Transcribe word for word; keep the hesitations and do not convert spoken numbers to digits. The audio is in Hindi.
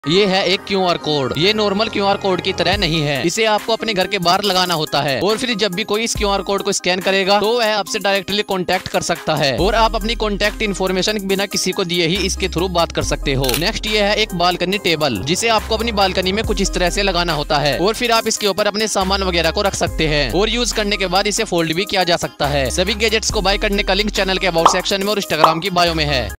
ये है एक क्यू आर कोड। ये नॉर्मल क्यू आर कोड की तरह नहीं है। इसे आपको अपने घर के बाहर लगाना होता है और फिर जब भी कोई इस क्यू आर कोड को स्कैन करेगा तो वह आपसे डायरेक्टली कांटेक्ट कर सकता है और आप अपनी कांटेक्ट इन्फॉर्मेशन बिना किसी को दिए ही इसके थ्रू बात कर सकते हो। नेक्स्ट ये है एक बालकनी टेबल, जिसे आपको अपनी बालकनी में कुछ इस तरह से लगाना होता है और फिर आप इसके ऊपर अपने सामान वगैरह को रख सकते हैं और यूज करने के बाद इसे फोल्ड भी किया जा सकता है। सभी गैजेट्स को बाय करने का लिंक चैनल के अबाउट सेक्शन में और इंस्टाग्राम की बायो में है।